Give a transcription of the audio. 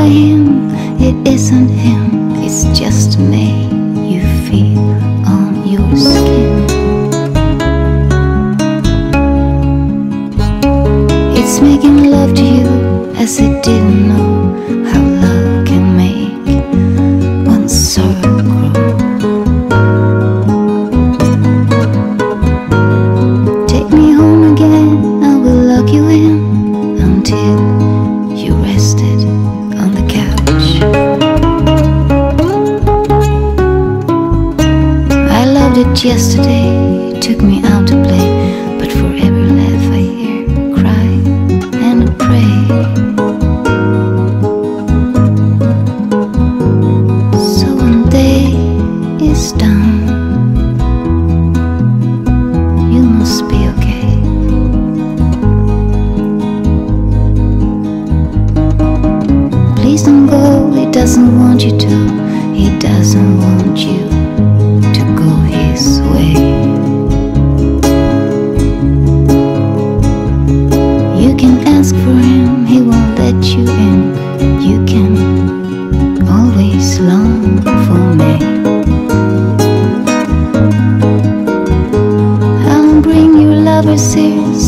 him, it isn't him, it's just me you feel on your skin. It's making love to you as it didn't know how love can make one sorrow grow. Take me home again, I will lock you in until you rested on the couch. I loved it yesterday, you took me out to play, but forever laugh I hear, cry and pray. So when day is done, you must be okay. Please don't go, he doesn't want you to. He doesn't want you to go his way. You can ask for him, he won't let you in. You can always long for me. I'll bring your lovers here